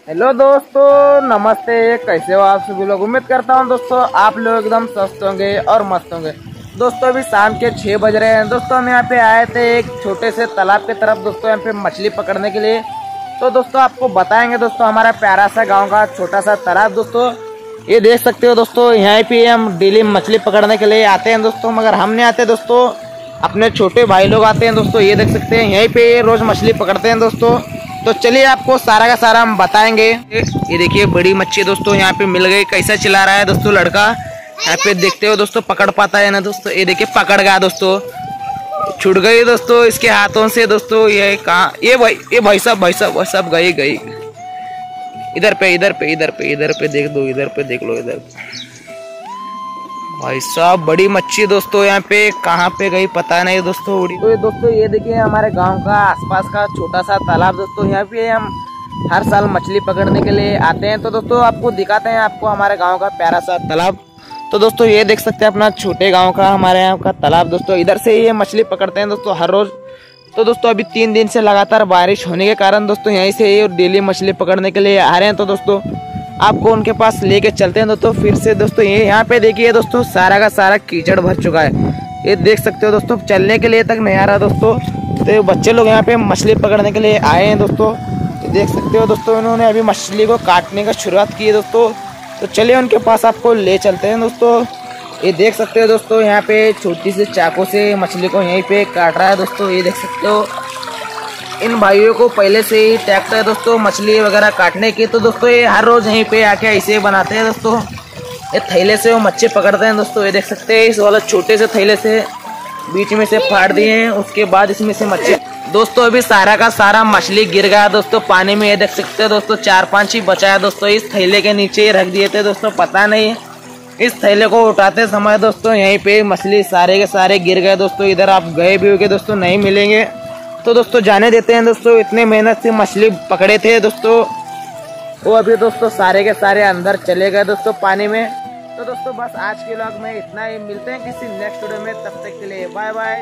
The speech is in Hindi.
हेलो दोस्तों, नमस्ते। कैसे हो आप सभी लोग? उम्मीद करता हूँ दोस्तों आप लोग एकदम स्वस्थ होंगे और मस्त होंगे। दोस्तों अभी शाम के 6 बज रहे हैं। दोस्तों हम यहाँ पे आए थे एक छोटे से तालाब की तरफ दोस्तों, यहाँ पे मछली पकड़ने के लिए। तो दोस्तों आपको बताएंगे दोस्तों हमारा प्यारा सा गाँव का छोटा सा तालाब। दोस्तों ये देख सकते हो दोस्तों, यहाँ पे हम डेली मछली पकड़ने के लिए आते हैं दोस्तों, मगर हम नहीं आते दोस्तों, अपने छोटे भाई लोग आते हैं दोस्तों। ये देख सकते हैं यहीं पे रोज मछली पकड़ते हैं दोस्तों। तो चलिए आपको सारा का सारा हम बताएंगे। ये देखिए बड़ी मच्छी दोस्तों यहाँ पे मिल गई। कैसा चिल्ला रहा है दोस्तों लड़का, यहाँ पे देखते हो दोस्तों, पकड़ पाता है ना दोस्तों। ये देखिए पकड़ गया दोस्तों, छूट गई दोस्तों इसके हाथों से दोस्तों। ये कहाँ, ये भाई साहब गई। इधर पे देख दो, इधर पे देख लो, इधर भाई साहब बड़ी मच्छी दोस्तों। यहाँ पे कहाँ पे गई पता नहीं दोस्तों, उड़ी। तो दोस्तों ये देखिए हमारे गांव का आसपास का छोटा सा तालाब दोस्तों, यहाँ पे हम हर साल मछली पकड़ने के लिए आते हैं। तो दोस्तों आपको दिखाते हैं आपको हमारे गांव का प्यारा सा तालाब। तो दोस्तों ये देख सकते हैं अपना छोटे गाँव का हमारे यहाँ का तालाब दोस्तों। इधर से ये मछली पकड़ते हैं दोस्तों हर रोज। तो दोस्तों अभी 3 दिन से लगातार बारिश होने के कारण दोस्तों यहीं से ये डेली मछली पकड़ने के लिए आ रहे हैं। तो दोस्तों आपको उनके पास लेके चलते हैं दोस्तों फिर से। दोस्तों ये यहाँ पे देखिए दोस्तों सारा का सारा कीचड़ भर चुका है। ये देख सकते हो दोस्तों, चलने के लिए तक नहीं आ रहा दोस्तों। तो बच्चे लोग यहाँ पे मछली पकड़ने के लिए आए हैं दोस्तों। तो देख सकते हो दोस्तों इन्होंने अभी मछली को काटने का शुरुआत की है दोस्तों। तो चलिए उनके पास आपको ले चलते हैं दोस्तों। ये देख सकते हो दोस्तों यहाँ पे छोटी सी चाकू से मछली को यहीं पे काट रहा है दोस्तों। ये देख सकते हो इन भाइयों को पहले से ही टैक्ट है दोस्तों मछली वगैरह काटने की। तो दोस्तों ये हर रोज यहीं पे आके ऐसे बनाते हैं दोस्तों। ये थैले से वो मच्छी पकड़ते हैं दोस्तों। ये देख सकते हैं इस वाला छोटे से थैले से बीच में से फाड़ दिए हैं, उसके बाद इसमें से मच्छी दोस्तों अभी सारा का सारा मछली गिर गया दोस्तों पानी में। ये देख सकते हो दोस्तों 4-5 ही बचा है दोस्तों। इस थैले के नीचे रख दिए थे दोस्तों, पता नहीं इस थैले को उठाते समय दोस्तों यहीं पे मछली सारे के सारे गिर गए दोस्तों। इधर आप गए भी होंगे दोस्तों, नहीं मिलेंगे। तो दोस्तों जाने देते हैं दोस्तों, इतने मेहनत से मछली पकड़े थे दोस्तों, वो अभी दोस्तों सारे के सारे अंदर चले गए दोस्तों पानी में। तो दोस्तों बस आज के व्लॉग में इतना ही, मिलते हैं किसी नेक्स्ट वीडियो में, तब तक के लिए बाय बाय।